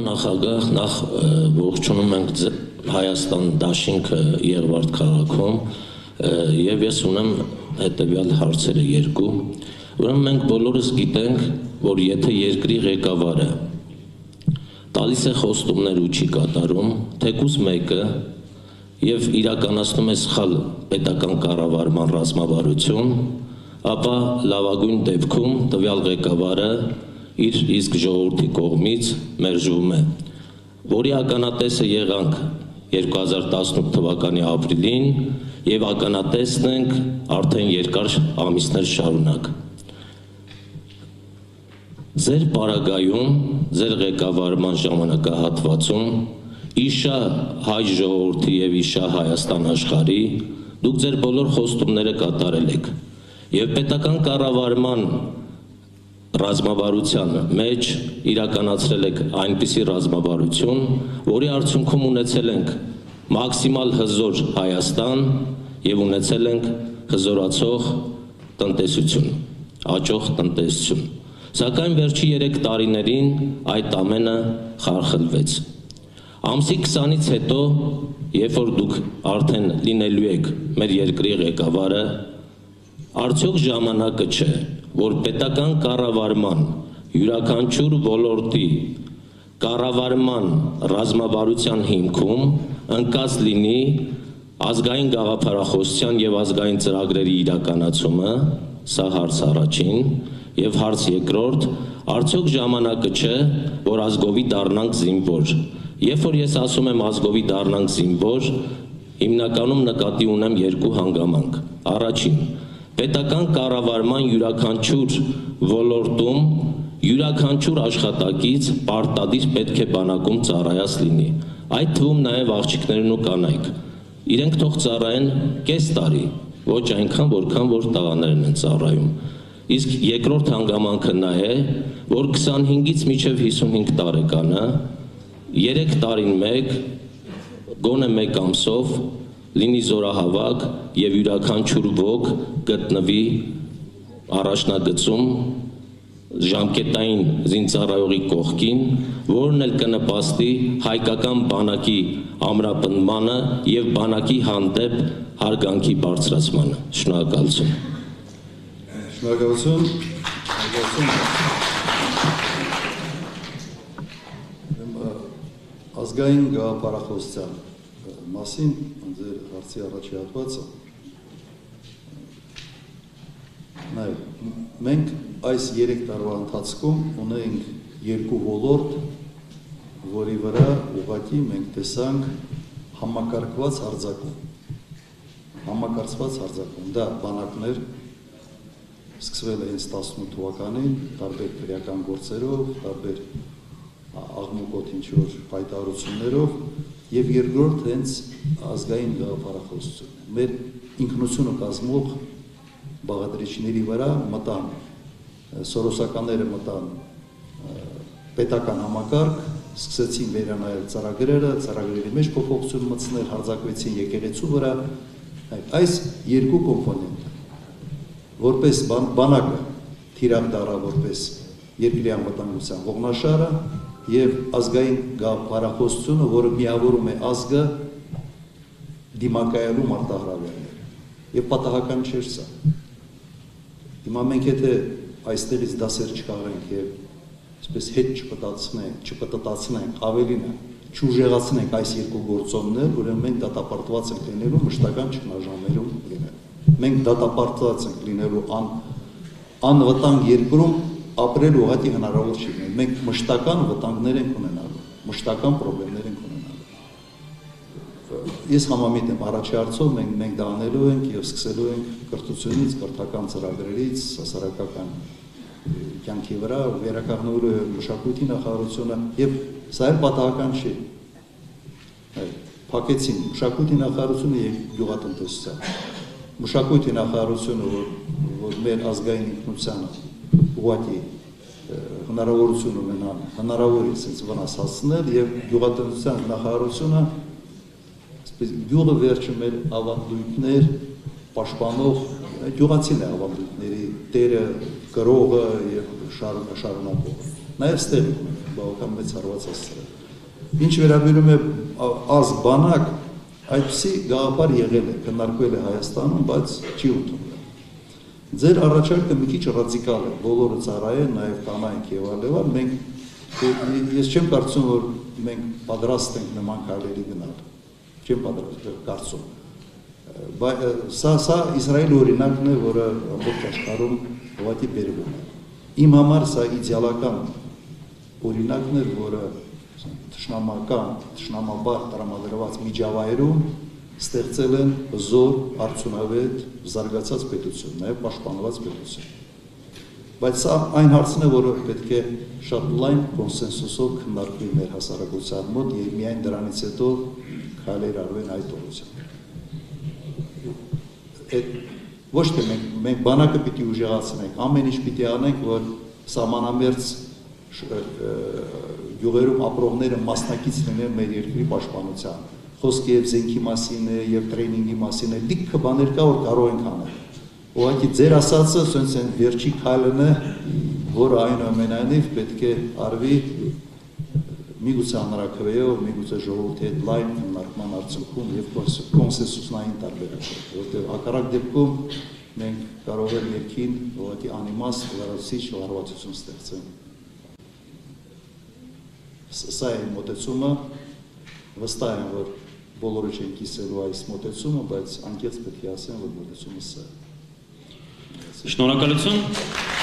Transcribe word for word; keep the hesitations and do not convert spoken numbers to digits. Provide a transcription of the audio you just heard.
Պարոն նախագահ, նախ ողջունում ենք Հայաստան դաշինքը Եղվարդ քաղաքում եւ ես ունեմ հետեւյալ հարցերը երկու։ Ուրեմն մենք բոլորս գիտենք, որ եթե երկրի ղեկավարը տալիս է խոստումներ ու չի կատարում, թեկուզ մեկը եւ իրականացնում է սխալ պետական կառավարման ռազմավարություն, ապա լավագույն դեպքում տվյալ ղեկավարը իր իսկ ժողովրդի կողմից մերժվում է, որի ականատեսը եղանք երկու հազար տասնութ թվականի ապրիլին եւ ականատեսն ենք արդեն երկար ամիսներ շարունակ։ Ձեր պարագայում, ձեր ղեկավարման ժամանակահատվածում իշա հայ ժողովրդի եւ իշա Հայաստան աշխարհի դուք ձեր բոլոր խոստումները կատարել եք եւ պետական կառավարման ռազմավարության մեջ իրականացրել եք այնպիսի ռազմավարություն, որի արդյունքում ունեցել ենք մաքսիմալ հզոր Հայաստան եւ ունեցել ենք հզորացող տնտեսություն, աճող տնտեսություն։ Սակայն վերջի երեք տարիներին այդ ամենը խարխլվեց։ Ամսի քսանից հետո, երբ որ դուք արդեն լինելու եք մեր երկրի ղեկավարը, արդյոք ժամանակը չէ, որ պետական կառավարման յուրաքանչյուր ոլորտի կառավարման ռազմավարության հիմքում ընկած լինի ազգային գաղափարախոսության եւ ազգային ծրագրերի իրականացումը, սա հարց առաջին, եւ հարց երկրորդ, արդյոք ժամանակը չէ, որ ազգովի դառնանք զինվոր։ Երբ որ ես ասում եմ ազգովի դառնանք զինվոր, հիմնականում նկատի ունեմ երկու հանգամանք։ Առաջին, պետական կառավարման յուրաքանչյուր ոլորտում յուրաքանչյուր աշխատակից պարտադիր պետք է բանակում ծառայած լինի։ Այդ թվում նաև աղջիկներն ու կանայք։ Իրենք թող ծառայեն կես տարի, ոչ այնքան, որքան որ տղաներն են ծառայում։ Իսկ երկրորդ հանգամանքը նա է, որ քսանհինգից մինչև հիսունհինգ տարեկանը երեք տարին մեկ, գոնե մեկ ամսով լինի զորահավաք եւ յուրաքանչյուր ոք գտնվի առաջնագծում ժամկետային զինծառայողի կողքին, որն էլ կնպաստի հայկական բանակի ամրապնդմանը եւ բանակի հանդեպ հարգանքի բարձրացմանը։ Շնորհակալություն։ Շնորհակալություն։ Ազգային գաղափարախոսության մասին ձեր հարցի առաջի հատվածը նայեք, մենք այս երեք տարվա ընթացքում ունենք երկու ոլորտ, որի վրա ուղղակի մենք տեսանք համակարգված հարձակում, համակարգված հարձակում, դա բանակներ սկսվել է հենց տասնութ թվականին, տարբեր քրեական գործերով, տարբեր աղմուկոտ ինչ-որ հայտարարություններով եւ երկրորդ հենց ազգային գաղափարախոսություն։ Մեր ինքնությունը կազմող բաղադրիչների վրա մտան, սորոսականները մտան պետական համակարգ, սկսեցին վերանայել ծրագրերը, ծրագրերի մեջ փոփոխություն մտցնել, հարձակվեցին եկեղեցու վրա։ Այս երկու կոմպոնենտ, որպես բանակը թիրախ դառա որպես երկրի անվտանգության ողնաշարը եւ ազգային գաղափարախոսությունը, որը միավորում է ազգը դիմակայելու մարտահրավերները։ Եվ պատահական չէր սա։ Հիմա մենք եթե այստեղից դասեր չկաղենք եւ այսպես հետ չպտտացնենք, չպտտացնենք, ավելին է, չուժեղացնենք այս երկու գործոններ, ուրեմն մենք դատապարտված ենք լինելու մշտական ճգնաժամերում լինելու։ Մենք դատապարտված ենք լինելու անվտանգ երկրում ապրել ուղղակի հնարավոր չի լինի։ Մենք մշտական վտանգներ ենք ունենալու, մշտական խնդիրներ ենք ունենալու։ Ես համամիտ եմ, առաջի հարցով մենք մենք դա անելու ենք եւ սկսելու ենք կրթությունից, կրթական ծրագրերից, հասարակական կյանքի վրա վերականգնելու մշակույթի նախարարությունը եւ սա էլ պատահական չի։ Փակեցին մշակույթի նախարարությունը եւ գյուղատնտեսությունը։ Մշակույթի նախարարությունը, որ մեր ազգային ինքնությանը ուղղակի հնարավորություն ունենան, հնարավոր է sense վնաս հասցնել եւ գյուղատնտեսության նախարարությունը այսպես գյուղը վերջը մեր ավանդույթներ պաշտպանող գյուղացին է ավանդույթների տերը կրողը եւ շարունակողը։ Նաեւ ստեղ բավական մեծ հարված ասել։ Ինչ վերաբերում է ազգ բանակ, այդպիսի գաղափար եղել է, քննարկվել է Հայաստանում, բայց չի ընդունվել։ Ձեր առաջարկը մի քիչ ռադիկալ է, բոլորը ծառայեն, նաեւ կանայք եւ այլն, մենք ես չեմ կարծում, որ մենք պատրաստ ենք նման քայլերի գնալ։ Չեմ պատրաստ կարծում։ Սա սա Իսրայելի օրինակն է, որը ամբողջ աշխարհում ուղղակի բերվում է։ Իմ համար սա իդեալական օրինակն է, որը թշնամական, թշնամաբար տրամադրված միջավայրում ստեղծել են զոր, արդյունավետ, զարգացած պետություն, նաև պաշտպանված պետություն։ Բայց սա այն հարցն է, որը պետք է շատ լայն կոնսենսուսով քննարկվի մեր հասարակության մոտ եւ միայն դրանից հետո քայլեր արվեն այդ ուղղությամբ։ Ոչ թե մենք, մենք բանակը պիտի ուժեղացնենք, ամեն ինչ պիտի անենք, որ սահմանամերձ գյուղերում ապրողները մասնակից լինեն մեր երկրի պաշտպանության։ Խոսքը եւ զենքի մասին է, եւ տրեյնինգի մասին է, լիքը բաներ կա, որ կարող ենք անել։ Ուղղակի ձեր ասածը սենց այն վերջի քայլն է, որը այնուամենայնիվ պետք է արվի միգուցե հանրաքվեով, միգուցե ժողովրդի հետ լայն քննարկման արդյունքում եւ կոնսենսուսնային տարբերակով, որտեղ հակառակ դեպքում մենք կարող ենք ներքին ուղղակի անիմաստ լրացուցիչ լարվածություն ստեղծել։ Սա է մոտեցումը, վստահ եմ, որ բոլորը չեն կիսելու այս մոտեցումը, բայց անկեղծ պետք է ասեմ, որ մոտեցումը սա է։ Շնորհակալություն։